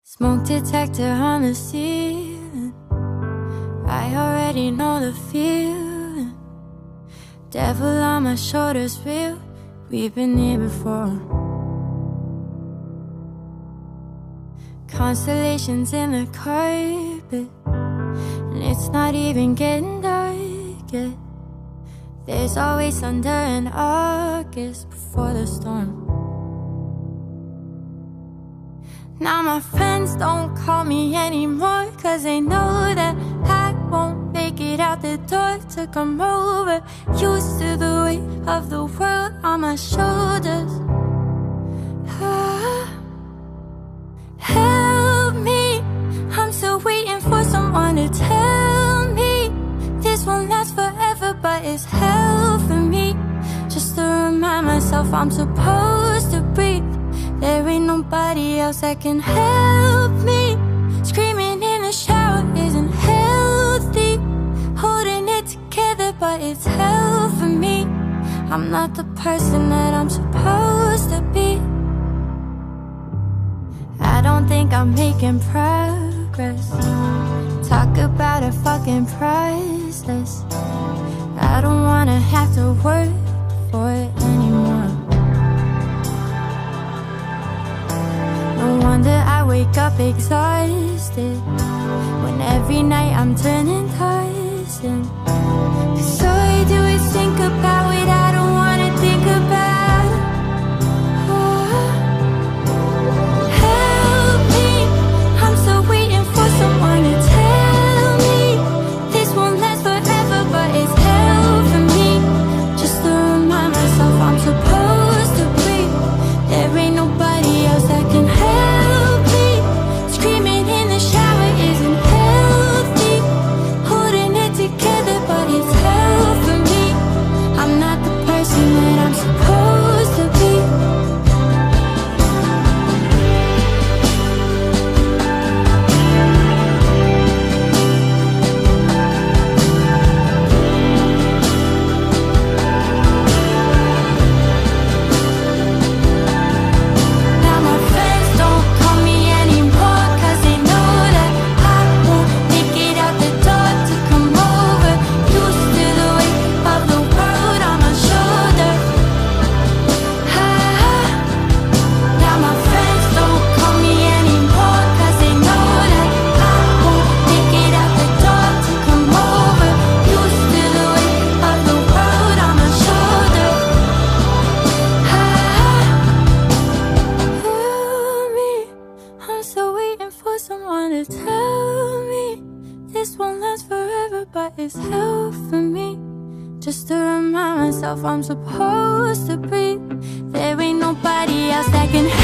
Smoke detector on the ceiling, I already know the feeling. Devil on my shoulders, real, we've been here before. Constellations in the carpet, and it's not even getting dark yet. There's always thunder in August before the storm. Now my friends don't call me anymore, 'cause they know that I won't make it out the door to come over. Used to the weight of the world on my shoulders. Help me, I'm still waiting for someone to tell me this won't last forever, but it's hell for me. Just to remind myself I'm supposed to breathe. There ain't nobody else that can help me. Screaming in the shower isn't healthy. Holding it together, but it's hell for me. I'm not the person that I'm supposed to be. I don't think I'm making progress. Talk about a fucking priceless. I don't wanna have to work for it anymore. No wonder I wake up exhausted, when every night I'm turning tossing. 'Cause all I do is think about what I don't wanna think about. Help me, I'm still waiting for someone to tell me this won't last forever, but it's hell for me. Just to remind myself I'm supposed to breathe. There ain't nobody else that can help me. Screaming in the shower isn't healthy. Holding it together, but it's hell for me. I'm not the person that I'm supposed to be. Now my friends don't call me anymore, 'cause they know that I won't make it out the door to come over. Used to the weight of the world on my shoulder. Now my friends don't call me anymore, 'cause they know that I won't make it out the door to come over. Used to the weight of the world on my shoulder. Help me, I'm still waiting for someone to tell me this won't last forever, but it's hell for me. Just to remind myself I'm supposed to breathe. There ain't nobody else that can